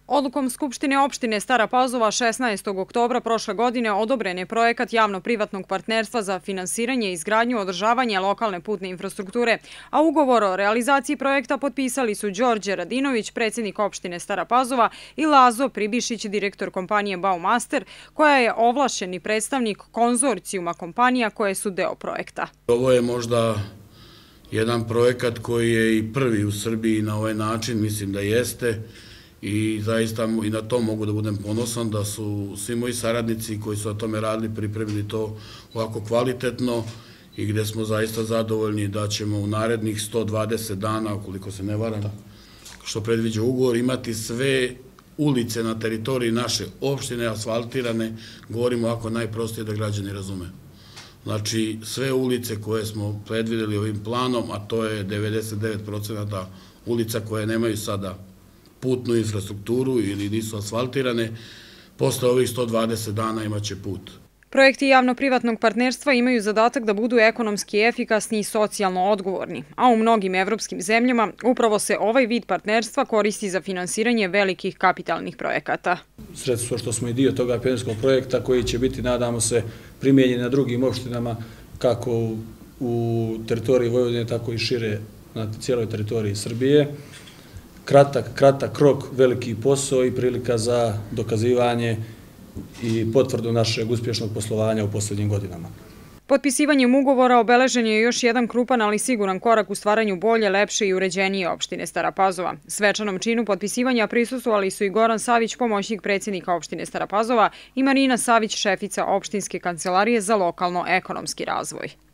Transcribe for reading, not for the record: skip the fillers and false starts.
Odlukom Skupštine opštine Stara Pazova 16. oktobra prošle godine odobren je projekat javno-privatnog partnerstva za finansiranje i izgradnju održavanja lokalne putne infrastrukture, a ugovor o realizaciji projekta potpisali su Đorđe Radinović, predsjednik opštine Stara Pazova, i Lazo Pribišić, direktor kompanije Baumaster, koja je ovlašćeni predstavnik konzorcijuma kompanija koje su deo projekta. Ovo je možda jedan projekat koji je i prvi u Srbiji na ovaj način, mislim da jeste, i zaista i na to mogu da budem ponosan da su svi moji saradnici koji su na tome radili pripremili to ovako kvalitetno i gde smo zaista zadovoljni da ćemo u narednih 120 dana, ukoliko se ne varam, što predviđa ugovor, imati sve ulice na teritoriji naše opštine asfaltirane, govorimo ovako najprostije da građani razume. Znači, sve ulice koje smo predvideli ovim planom, a to je 99% ulica koje nemaju sada putnu infrastrukturu ili nisu asfaltirane, posle ovih 120 dana imaće put. Projekti javno-privatnog partnerstva imaju zadatak da budu ekonomski efikasni i socijalno odgovorni, a u mnogim evropskim zemljama upravo se ovaj vid partnerstva koristi za finansiranje velikih kapitalnih projekata. Sredstvo što smo i dio toga pionirskog projekta koji će biti, nadamo se, primijenjen na drugim opštinama, kako u teritoriji Vojvodine, tako i šire na cijeloj teritoriji Srbije. Kratak rok, veliki posao i prilika za dokazivanje i potvrdu našeg uspješnog poslovanja u posljednjim godinama. Potpisivanjem ugovora obeležen je još jedan krupan, ali siguran korak u stvaranju bolje, lepše i uređenije opštine Stara Pazova. Svečanom činu potpisivanja prisustvovali su i Goran Savić, pomoćnik predsjednika opštine Stara Pazova, i Marina Savić, šefica opštinske kancelarije za lokalno-ekonomski razvoj.